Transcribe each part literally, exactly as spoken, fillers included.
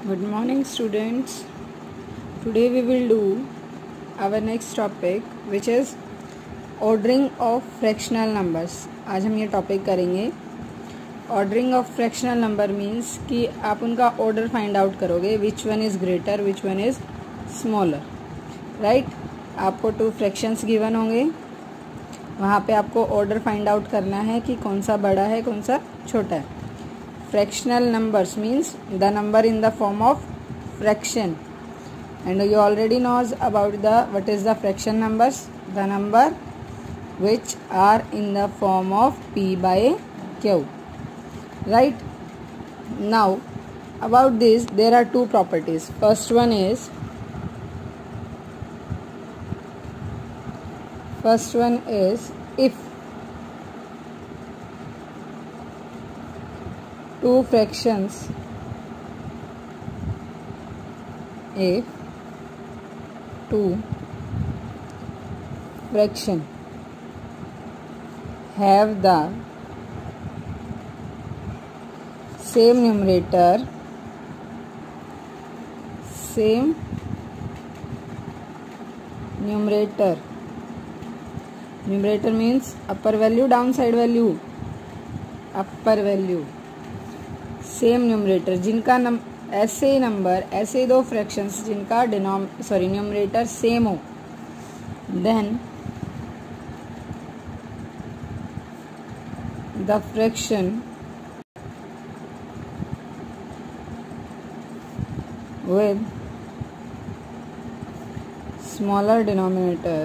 Good morning, students. Today we will do our next topic, which is ordering of fractional numbers. आज हम ये topic करेंगे. Ordering of fractional number means कि आप उनका order find out करोगे, which one is greater, which one is smaller, right? आपको two fractions given होंगे, वहाँ पे आपको order find out करना है कि कौन सा बड़ा है, कौन सा छोटा है. Fractional numbers means the number in the form of fraction, and you already knows about the what is the fraction numbers, the number which are in the form of p by q, right? Now about this there are two properties. First one is first one is if two fractions if two fraction have the same numerator same numerator numerator means upper value, downside value, upper value, same numerator, जिनका num ऐसे number ऐसे दो fractions जिनका denom sorry numerator same हो, then the fraction with smaller denominator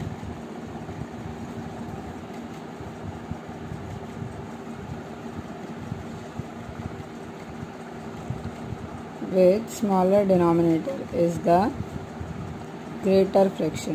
with smaller denominator is the greater fraction.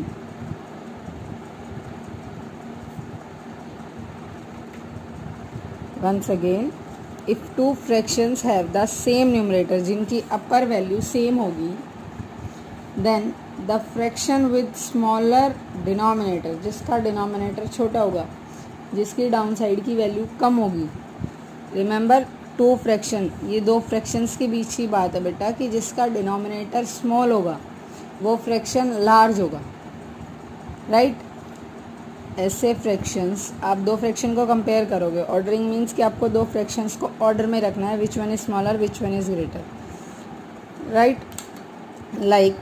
Once again, if two fractions have the same numerator, जिनकी upper value same होगी, then the fraction with smaller denominator, जिसका denominator छोटा होगा, जिसकी downside की value कम होगी. Remember, to fraction, ये दो फ्रैक्शंस के बीच की बात है बेटा, कि जिसका डिनोमिनेटर स्मॉल होगा वो फ्रैक्शन लार्ज होगा, राइट? ऐसे फ्रैक्शंस आप दो फ्रैक्शन को कंपेयर करोगे. ऑर्डरिंग मीन्स कि आपको दो फ्रैक्शंस को ऑर्डर में रखना है, which one is smaller, which one is greater, right? Like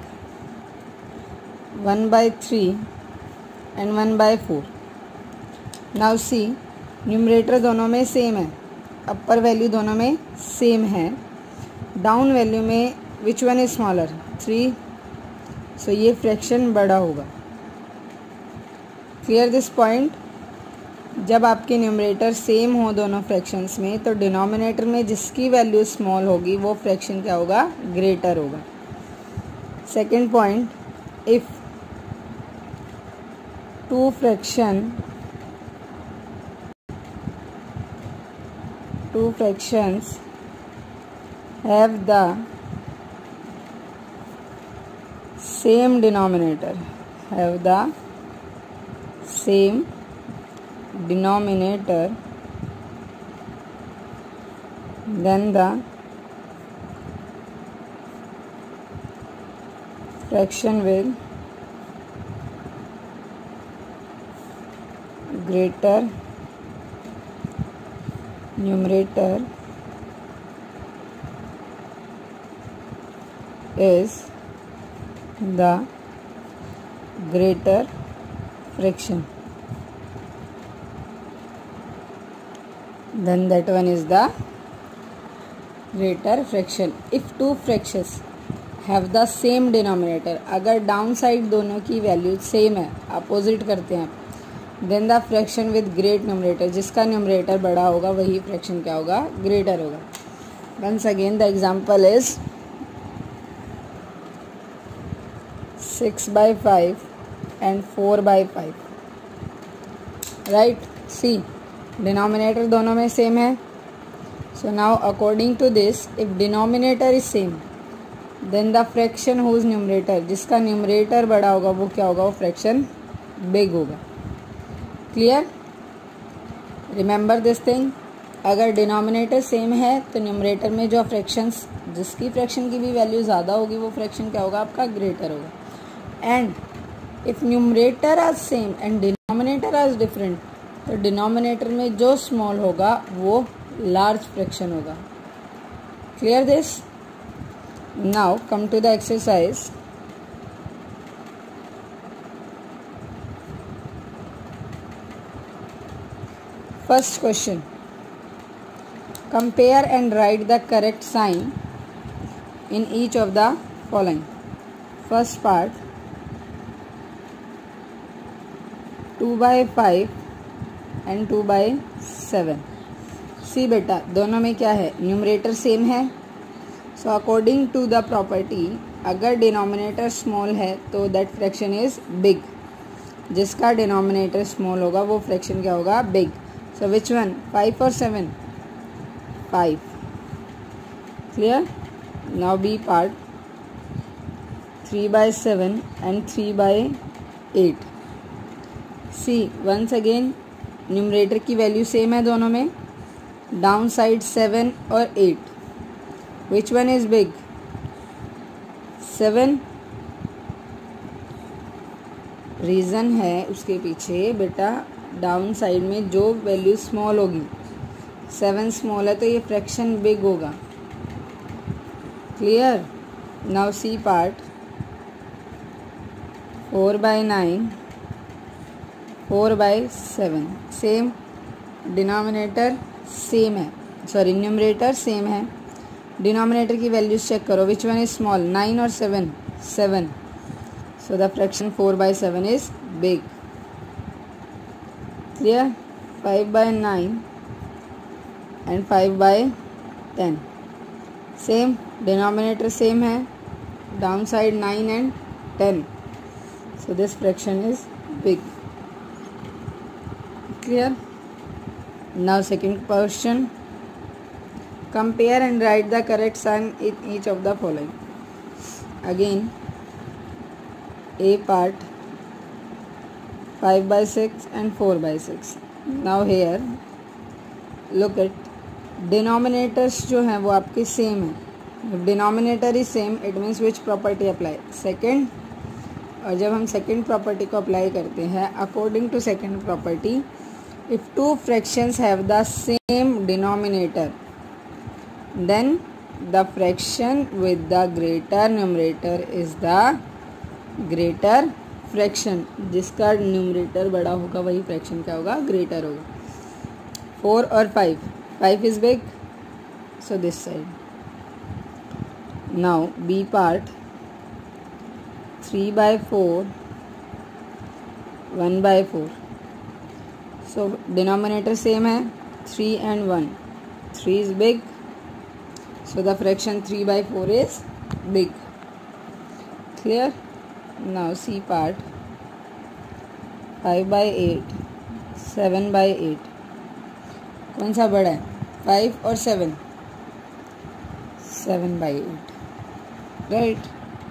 one by three and one by four. Now see, numerator दोनों में सेम है, अपर वैल्यू दोनों में सेम है, डाउन वैल्यू में which one is smaller, three, so ये fraction बड़ा होगा. Clear this point? जब आपके न्यूमरेटर सेम हो दोनों फ्रैक्शंस में, तो डिनोमिनेटर में जिसकी वैल्यू स्मॉल होगी वो फ्रैक्शन क्या होगा, ग्रेटर होगा. Second point, if two fraction two fractions have the same denominator have the same denominator then the fraction with greater numerator is the greater fraction, then that one is the greater fraction. If two fractions have the same denominator, अगर down side दोनों की value same है, opposite करते हैं, then the fraction with great numerator, जिसका numerator बड़ा होगा वही फ्रैक्शन क्या होगा, ग्रेटर होगा. Once again the example is six by five and four by five, right? See, denominator दोनों में सेम है, so now according to this, if denominator is same, then the fraction whose numerator, जिसका numerator बड़ा होगा वो क्या होगा, वो फ्रैक्शन बिग होगा. Clear? Remember this thing. अगर डिनोमिनेटर सेम है तो न्यूमरेटर में जो फ्रैक्शंस, जिसकी फ्रैक्शन की भी वैल्यू ज़्यादा होगी वो फ्रैक्शन क्या होगा आपका, ग्रेटर होगा। And if numerator are same and denominator are different, तो डिनोमिनेटर में जो स्मॉल होगा वो लार्ज फ्रैक्शन होगा। Clear this? Now come to the exercise. First question, compare and write the correct sign in each of the following. First part, two by five and two by seven. See बेटा दोनों में क्या है, numerator same है, so according to the property अगर denominator small है तो that fraction is big. जिसका डिनोमिनेटर स्मॉल होगा वो फ्रैक्शन क्या होगा, big. So which one, five और seven? Five. Clear? Now B part, three by seven and three by eight. See once again numerator की value same है दोनों में, डाउन साइड सेवन और eight. Which one is big? Seven. Reason है उसके पीछे बेटा, डाउन साइड में जो वैल्यू स्मॉल होगी, सेवन स्मॉल है तो ये फ्रैक्शन बिग होगा. Clear? Now C part, four by nine, four by seven. Same denominator same है, सॉरी न्यूमरेटर सेम है. डिनोमिनेटर की वैल्यूज चेक करो, which one is small, nine और seven? Seven. So the fraction four by seven is big. Clear? Five by nine and five by ten. Same denominator same है, down side nine and ten. So this fraction is big. Clear? Now second question, compare and write the correct sign in each of the following. Again, A part, five by six and four by six. Now here look at denominators जो हैं वो आपके same हैं. If denominator is same, it means which property apply? Second. और जब हम second property को apply करते हैं, according to second property, if two fractions have the same denominator, then the fraction with the greater numerator is the greater fraction. जिसका numerator बड़ा होगा वही फ्रैक्शन क्या होगा, ग्रेटर होगा. फोर और five, five is big, so this side. Now B part, three by four, one by four. So denominator same है, three and one. Three is big, so the fraction three by four is big. Clear? Now C part, five by eight, seven by eight. कौन सा बड़ा है, five और seven? Seven by eight, right?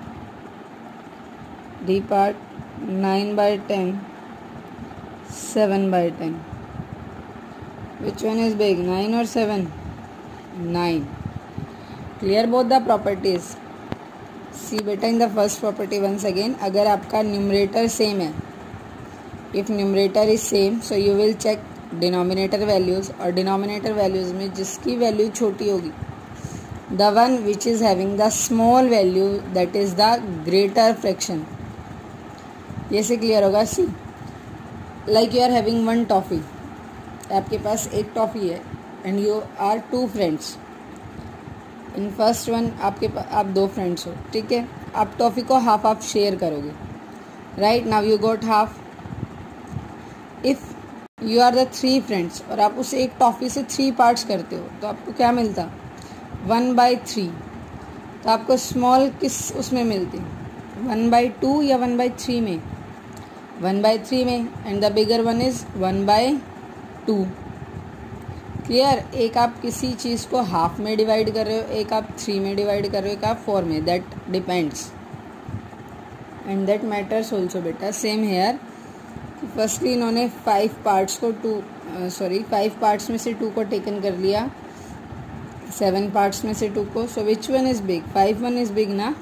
D part, nine by ten, seven by ten. Which one is big, nine or seven? Nine. Clear both the properties. See बेटा in the first property once again, अगर आपका numerator same है, if numerator is same, so you will check denominator values, और denominator values में जिसकी value छोटी होगी, the one which is having the small value, that is the greater fraction. ये से क्लियर होगा. See like you are having one toffee, आपके पास एक टॉफ़ी है and you are two friends. In first one आपके आप दो फ्रेंड्स हो, ठीक है. आप टॉफ़ी को हाफ हाफ शेयर करोगे, right? Now you got half. If you are the three friends और आप उसे एक टॉफ़ी से थ्री पार्ट्स करते हो, तो आपको क्या मिलता, वन बाई थ्री. तो आपको स्मॉल किस उसमें मिलती, वन बाई टू या वन बाई थ्री में? वन बाई थ्री में. And the bigger one is one by two. Clear? एक आप किसी चीज़ को हाफ में डिवाइड कर रहे हो, एक आप थ्री में डिवाइड कर रहे हो, एक आप फोर में. That depends and that matters also बेटा. सेम हेयर, फर्स्टली इन्होंने फाइव पार्ट्स को टू सॉरी फाइव पार्ट्स में से टू को टेकन कर लिया, सेवन पार्ट्स में से टू को. So which one is big? Five one is big ना.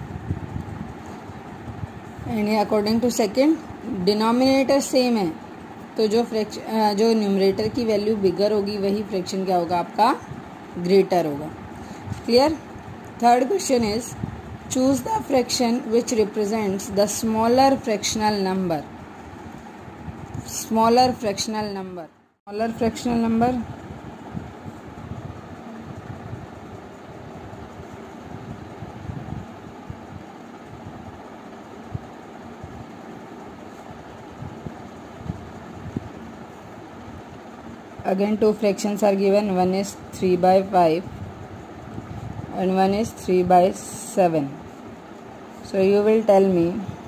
And according to second, denominator same है तो जो फ्रैक्शन जो न्यूमरेटर की वैल्यू बिगर होगी वही फ्रैक्शन क्या होगा आपका? ग्रेटर होगा. Clear. Third question is choose the fraction which represents the smaller fractional number. Smaller fractional number. Smaller fractional number again two fractions are given. One is three by five and one is three by seven. So you will tell me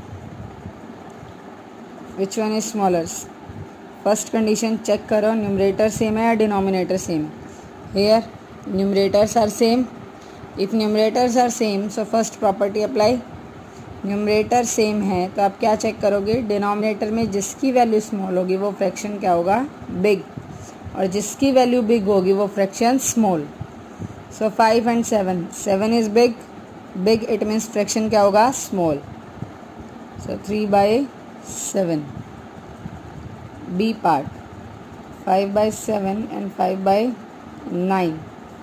which one is smaller. First condition check करो, numerator same है या denominator same. Here numerators are same. If numerators are same, so first property apply. Numerator same है तो आप क्या check करोगे? Denominator में जिसकी वैल्यू स्मॉल होगी वो फ्रैक्शन क्या होगा? बिग. और जिसकी वैल्यू बिग होगी वो fraction small. So five and seven. Seven is big. Big it means fraction क्या होगा? Small. So three by seven. B part five by seven and five by nine.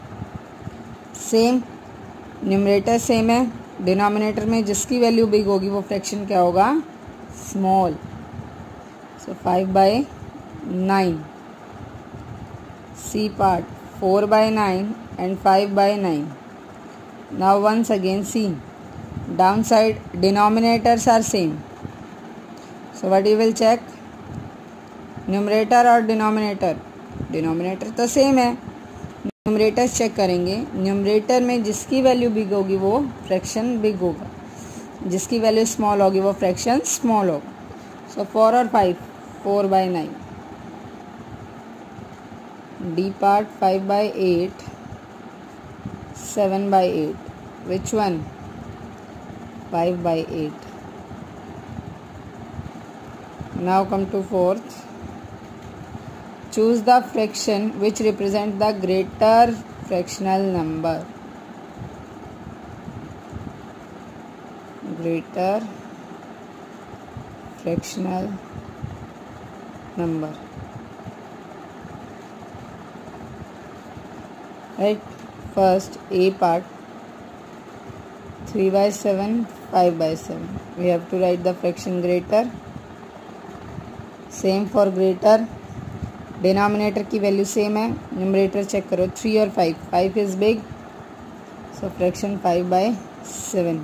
Same numerator same है. Denominator में जिसकी value big होगी वो fraction क्या होगा? Small. So five by nine. C part four by nine and five by nine. Now once again see, downside denominators are same. So what you will check? Numerator और denominator. Denominator तो same है. Numerator check करेंगे. Numerator में जिसकी value big होगी वो fraction big होगा, जिसकी वैल्यू स्मॉल होगी वो फ्रैक्शन स्मॉल होगा. So फोर और five. Four by nine. D part five by eight, seven by eight. Which one? five by eight. Now come to fourth. Choose the fraction which represent the greater fractional number. Greater fractional number. Right, first A part three by seven, five by seven. We have to write the fraction greater. Same for greater. Denominator की value same है. Numerator check करो. Three और five. Five is big, so fraction five by seven.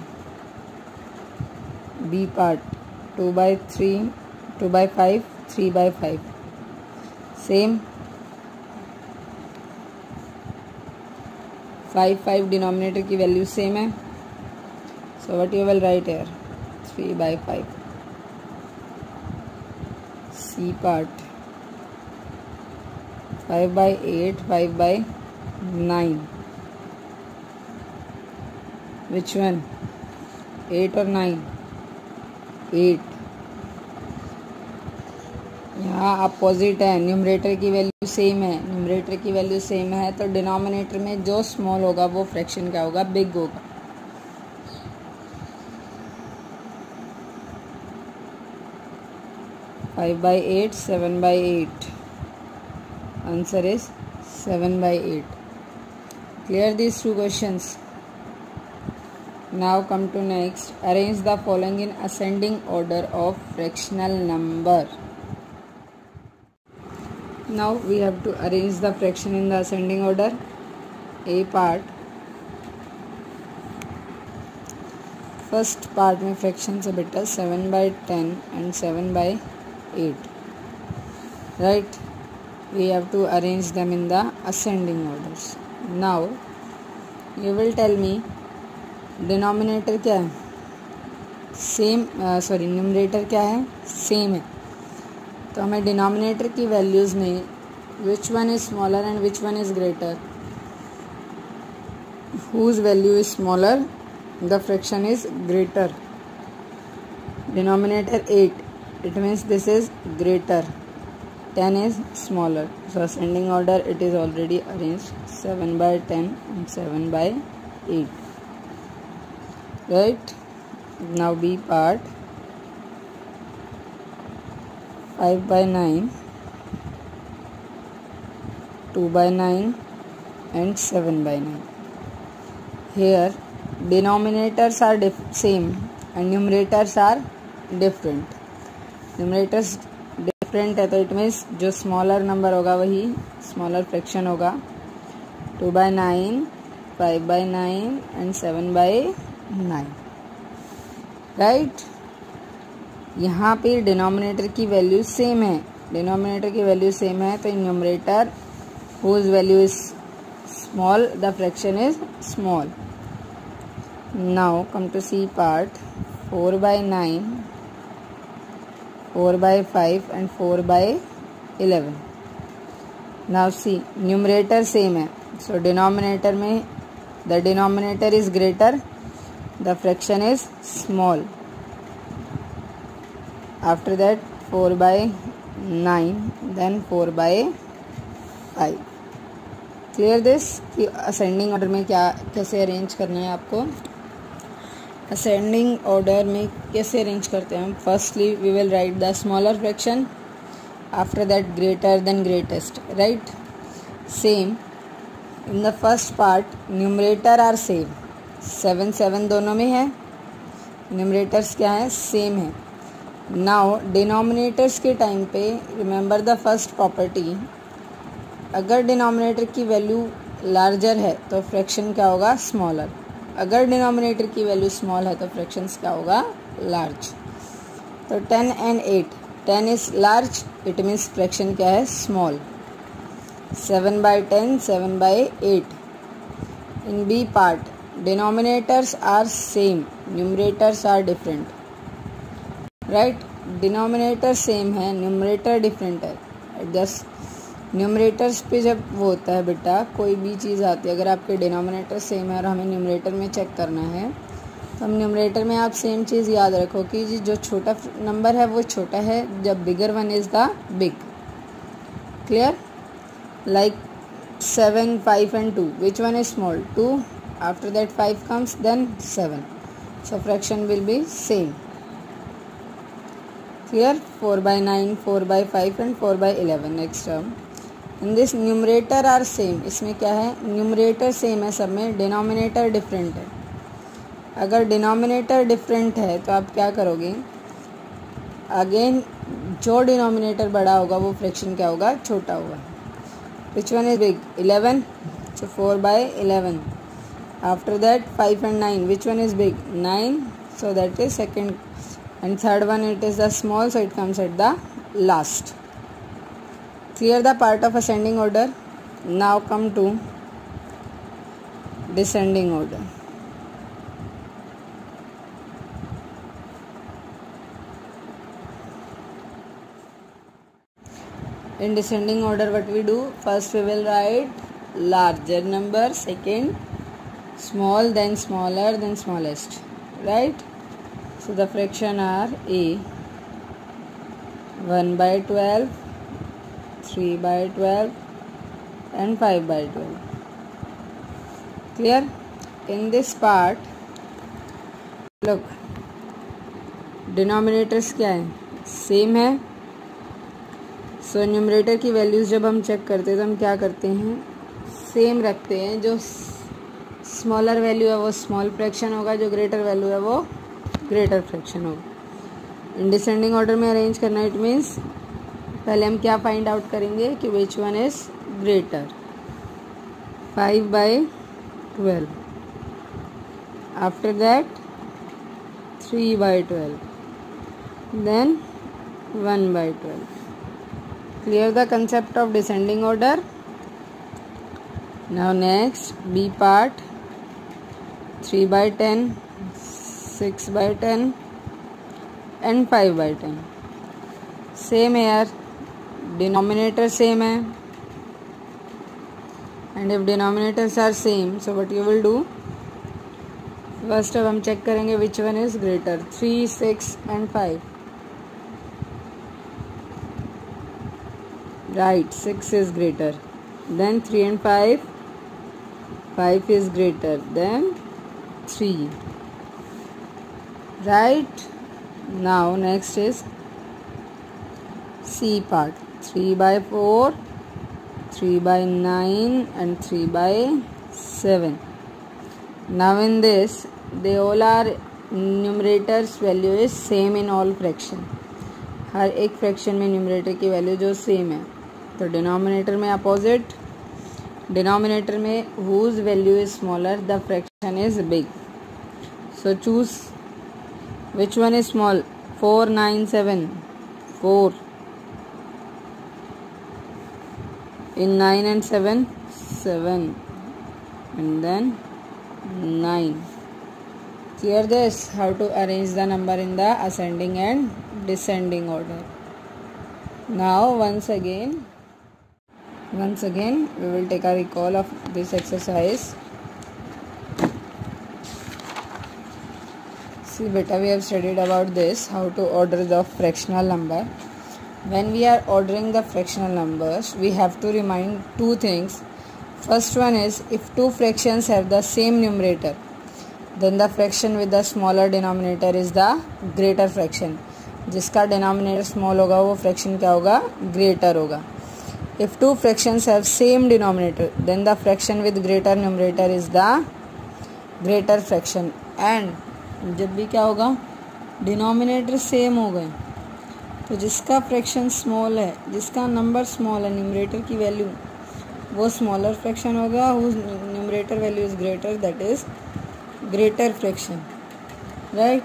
B part two by three, two by five, three by five. Same. Five five denominator की value same है. So what you will write here? Three by five. C part five by eight, five by nine. Which one? Eight और nine? Eight. यहाँ opposite है. Numerator की value same है. Numerator की value same है तो denominator में जो स्मॉल होगा वो फ्रैक्शन क्या होगा? बिग होगा. Five by eight, seven by eight. Answer is seven by eight. Clear these two questions. Now come to next. Arrange the following in ascending order of fractional number. Now we have to arrange the fraction in the ascending order. A part. First part में fraction से बेटा seven by ten and seven by eight. Right? We have to arrange them in the ascending orders. Now you will tell me denominator क्या है? Same. Sorry numerator क्या है? Same है. तो हमें डिनोमिनेटर की वैल्यूज़ में which one is smaller and which one is greater. Whose value is smaller, the fraction is greater. Denominator eight, it means this is greater. ten is smaller. So ascending order it is already arranged seven by ten and seven by eight. Right? Now B part, five by nine, two by nine and seven by nine. Here denominators are dif- same and numerators are different. Numerators different है तो it means जो smaller number होगा वही smaller fraction होगा. Two by nine, five by nine and seven by nine. Right. यहाँ पे denominator की value same है. डिनोमिनेटर की वैल्यू सेम है तो इन numerator whose value is small the fraction is small. Now come to C part. Four by nine, four by five and four by eleven. Now see, numerator same है, so denominator में the denominator is greater, the fraction is small. After that four by nine, then four by five. Clear this कि ascending order में क्या कैसे arrange करना है आपको. Ascending order में कैसे अरेंज करते हैं हम. Firstly we will write the smaller fraction, after that greater then greatest. Right. Same in the first part numerator are same. Seven seven दोनों में है. न्यूमरेटर्स क्या है, सेम है. नाउ डिनोमिनेटर्स के टाइम पे रिमेंबर द फर्स्ट प्रॉपर्टी. अगर denominator की वैल्यू लार्जर है तो फ्रैक्शन क्या होगा, स्मॉलर. अगर डिनोमिनेटर की वैल्यू स्मॉल है तो फ्रैक्शंस क्या होगा, लार्ज. तो ten and eight, ten is large, it means fraction क्या है, small. Seven by ten, seven by eight. In B part denominators are same, numerators are different. Right. Denominator same है, numerator different है. Just numerators पे जब वो होता है बेटा, कोई भी चीज़ आती है, अगर आपके डिनोमिनेटर सेम है और हमें न्यूमरेटर में चेक करना है तो हम न्यूमरेटर में आप सेम चीज़ याद रखो कि जो छोटा नंबर है वो छोटा है जब bigger one is the big. Clear. Like seven, five and two, which one is small, two. After that five comes, then seven. So fraction will be same. Clear. Four by nine, four by five and four by eleven. Next term in this numerator are same. इसमें क्या है, numerator same है सब में, denominator different है. अगर denominator different है तो आप क्या करोगे, अगेन जो डिनोमिनेटर बड़ा होगा वो फ्रैक्शन क्या होगा, छोटा होगा. Which one is big, eleven, so four by eleven. After that five and nine, which one is big, nine, so that is second. And third one it is the small, so it comes at the last. Clear the part of ascending order. Now come to descending order. In descending order what we do, first we will write larger number, second small, then smaller, then smallest. Right. So the fraction are A, one by twelve, three by twelve and five by twelve. Clear. In this part look, denominators क्या है, same है. So numerator की values जब हम check करते हैं तो हम क्या करते हैं, सेम रखते हैं. जो स्मॉलर वैल्यू है वो स्मॉल फ्रैक्शन होगा, जो ग्रेटर वैल्यू है वो ग्रेटर फ्रैक्शन होगा. इन डिसेंडिंग ऑर्डर में अरेंज करना, इट मीन्स पहले हम क्या फाइंड आउट करेंगे कि which one is greater. Five by twelve. After that three by twelve, then one by twelve. Clear the concept of descending order. Now next B part. Three by ten, six by ten and five by ten. Same here, denominator same है. And if denominators are same, so what you will do, first अब हम check करेंगे which one is greater. Three, six and five. Right, six is greater then three and five. five is greater than three. Right. Now next is C part. three by four, three by nine and three by seven. Now in this they all are numerators value is same in all fraction. हर एक fraction में numerator की value जो same है, तो denominator में opposite, denominator में whose value is smaller the fraction is big. So choose which one is small. four, nine, seven. four. In nine and seven, seven. And then nine. Clear this? How to arrange the number in the ascending and descending order. Now once again, once again we will take a recall of this exercise. See beta, we have studied about this, how to order the fractional number. When we are ordering the fractional numbers, we have to remind two things. First one is, if two fractions have the same numerator, then the fraction with the smaller denominator is the greater fraction. जिसका denominator small होगा वो fraction क्या होगा, greater होगा. If two fractions have same denominator, then the fraction with greater numerator is the greater fraction. And जब भी क्या होगा, denominator same हो गए, तो जिसका फ्रैक्शन स्मॉल है, जिसका नंबर स्मॉल है, न्यूमरेटर की वैल्यू वो स्मॉलर फ्रैक्शन होगा, whose numerator value is greater, that is greater fraction. Right.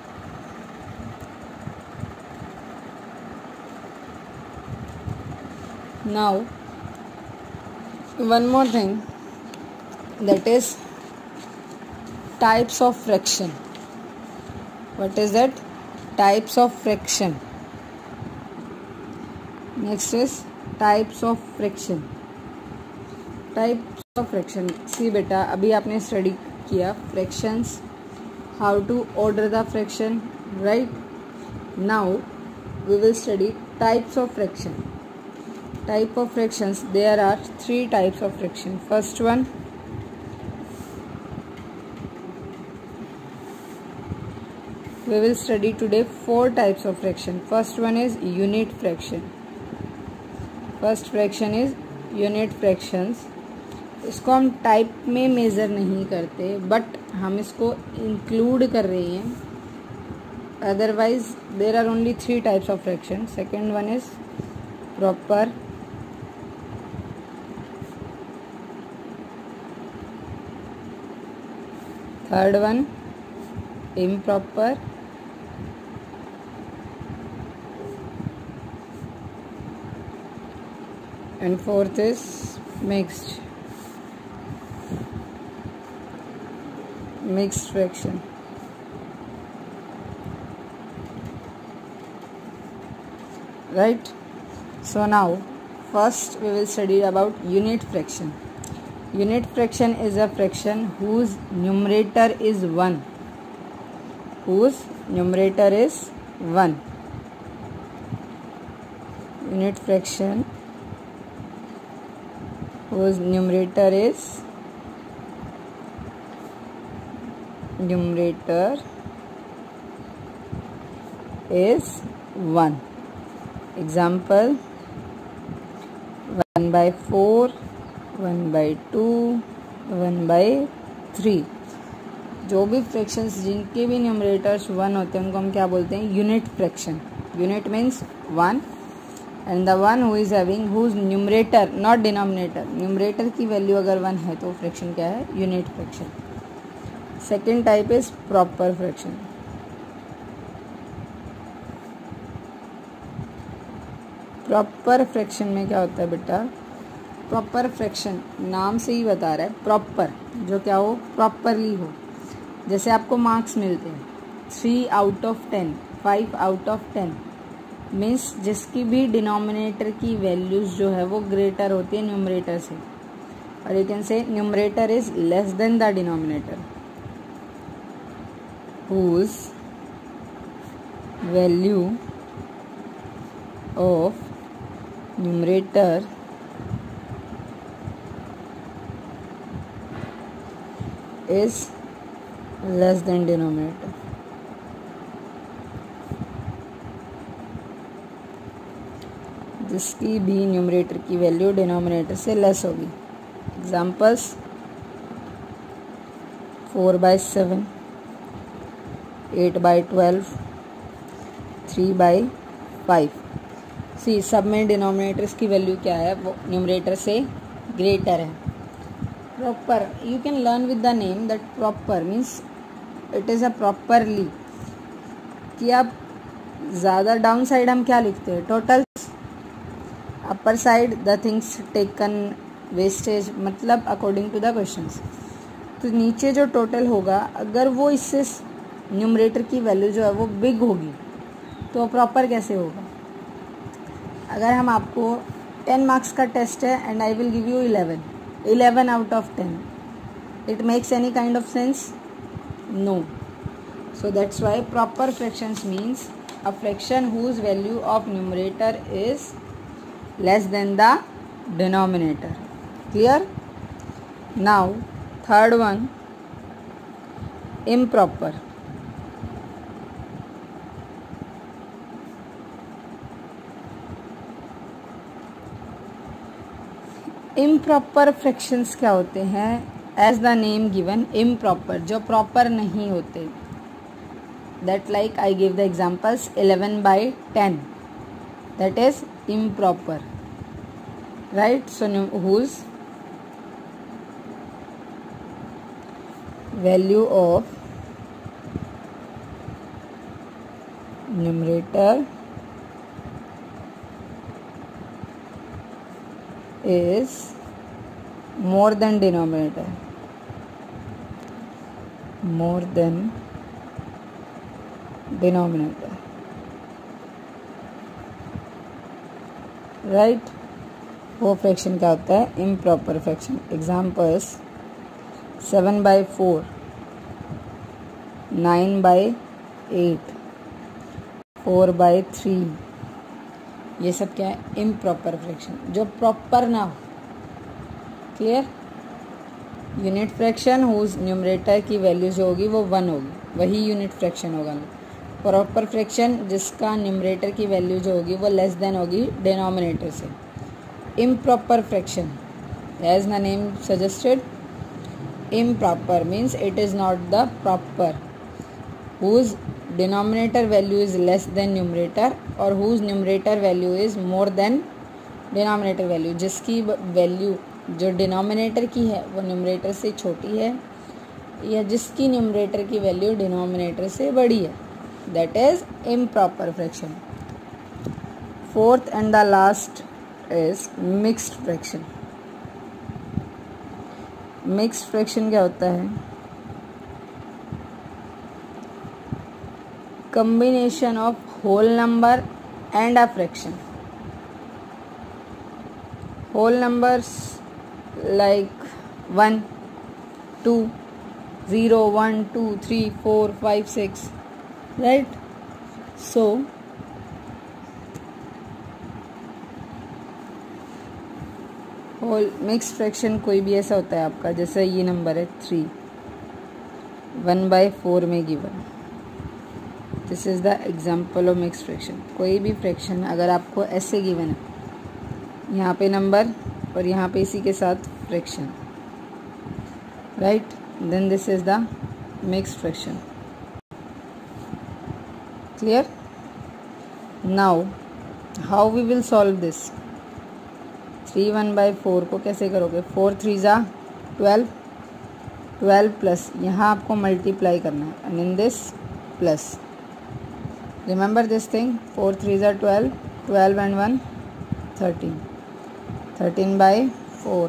Now one more thing, that is types of fraction. What is that? Types of fraction. Next is types of fraction. Types of fraction. See बेटा, अभी आपने study किया fractions, how to order the fraction, right? Now we will study types of fraction. Type of fractions. There are three types of fraction. First one, we will study today four types of fraction. First one is unit fraction. First fraction is unit fractions. इसको हम type में measure नहीं करते, but हम इसको include कर रहे हैं. Otherwise there are only three types of fraction. Second one is proper, third one improper, and fourth is mixed mixed fraction. Right. So now first we will study about unit fraction. Unit fraction is a fraction whose numerator is one, whose numerator is one. Unit fraction whose numerator is numerator is one. Example, one by four, one by two, one by three. जो भी fractions जिनके भी numerators one होते हैं उनको हम क्या बोलते हैं? Unit fraction. Unit means one, and the one who is having whose numerator not denominator, numerator की वैल्यू अगर वन है तो फ्रैक्शन क्या है? Unit fraction. Second type is proper fraction. Proper fraction में क्या होता है बेटा? प्रॉपर फ्रैक्शन नाम से ही बता रहा है, प्रॉपर जो क्या हो, प्रॉपरली हो. जैसे आपको मार्क्स मिलते हैं three out of ten, five out of ten, means जिसकी भी डिनोमिनेटर की वैल्यूज जो है वो ग्रेटर होती है न्यूमरेटर से. और you can say numerator is less than the denominator, whose value of numerator is less than denominator. जिसकी भी न्यूमरेटर की वैल्यू डिनोमिनेटर से लेस होगी. Examples four by seven, eight by twelve, three by five. See सब में denominators की value क्या है, वो न्यूमरेटर से ग्रेटर है. Proper, you can learn with the name that proper means it is a properly. कि आप ज़्यादा डाउन साइड हम क्या लिखते हैं, totals. Upper side the things taken wastage, मतलब अकॉर्डिंग टू द क्वेश्चंस. तो नीचे जो टोटल होगा अगर वो इससे न्यूमरेटर की वैल्यू जो है वो बिग होगी तो प्रॉपर कैसे होगा. अगर हम आपको टेन मार्क्स का टेस्ट है and I will give you eleven eleven out of ten, it makes any kind of sense? No. So that's why proper fractions means a fraction whose value of numerator is less than the denominator. Clear? Now third one, improper. Improper fractions क्या होते हैं, as the name given improper, जो proper नहीं होते. That like I give the examples eleven by ten, that is improper, right. So whose value of numerator is more than denominator, more than denominator, right. वो fraction क्या होता है, improper fraction. Examples seven by four, nine by eight, four by three. ये सब क्या है, improper fraction, जो proper ना हो. Clear. Unit fraction whose numerator की वैल्यू जो होगी वो वन होगी, वही यूनिट फ्रैक्शन होगा. प्रॉपर फ्रैक्शन जिसका न्यूमरेटर की वैल्यू जो होगी वो लेस देन होगी डिनोमिनेटर से. Improper fraction as the name suggested, improper means it is not the proper, whose denominator value is less than numerator और whose numerator value is more than denominator value. जिसकी value जो denominator की है वो numerator से छोटी है, या जिसकी न्यूमरेटर की वैल्यू डिनोमिनेटर से बड़ी है, that is improper fraction. Fourth and the last is mixed fraction. Mixed fraction क्या होता है, combination of whole number and a fraction. Whole numbers like one, two, zero, one, two, three, four, five, six, right? So whole mixed fraction कोई भी ऐसा होता है आपका, जैसे ये नंबर है थ्री, वन बाई फोर में given. This is the example of mixed fraction. कोई भी फ्रैक्शन अगर आपको ऐसे गिवन है, यहाँ पे नंबर और यहाँ पे इसी के साथ fraction, right, then this is the mixed fraction. Clear. Now how we will solve this. Three one by four को कैसे करोगे, फोर थ्री ज़ा ट्वेल्व, ट्वेल्व प्लस यहाँ आपको मल्टीप्लाई करना है, and in this plus. Remember this thing, four threes are twelve, twelve and one, thirteen, thirteen by four.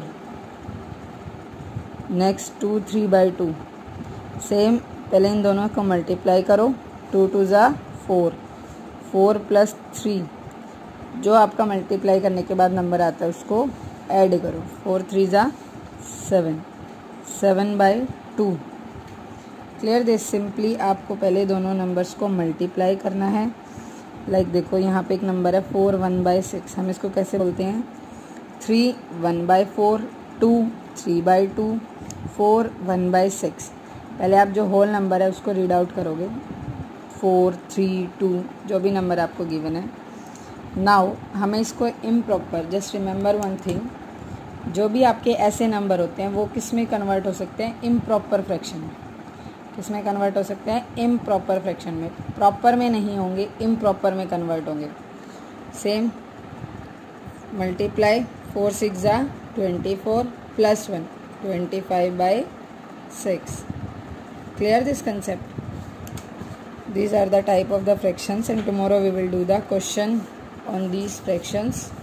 Next two three by two. Same, पहले इन दोनों को मल्टीप्लाई करो, two two ज़ा four, four plus three, जो आपका multiply करने के बाद नंबर आता है उसको ऐड करो, फोर थ्री ज़ा seven, seven by two. Clear. This simply आपको पहले दोनों नंबर्स को मल्टीप्लाई करना है, लाइक देखो यहाँ पे एक नंबर है फोर वन बाई सिक्स, हम इसको कैसे बोलते हैं? Three one by four, two three by two, four one by six. पहले आप जो होल नंबर है उसको रीड आउट करोगे, फोर थ्री टू, जो भी नंबर आपको गिवन है। नाउ हमें इसको improper, just remember one thing, जो भी आपके ऐसे नंबर होते हैं वो किस में कन्वर्ट हो सकते हैं? इम्प्रॉपर फ्रैक्शन में। किस में कन्वर्ट हो सकते हैं? इम्प्रॉपर फ्रैक्शन में। प्रॉपर में नहीं होंगे, इम्प्रॉपर में कन्वर्ट होंगे। सेम मल्टीप्लाई, फोर सिक्स ज़ा twenty four plus one, twenty five by six. Clear this concept? These are the type of the fractions, and tomorrow we will do the question on these fractions.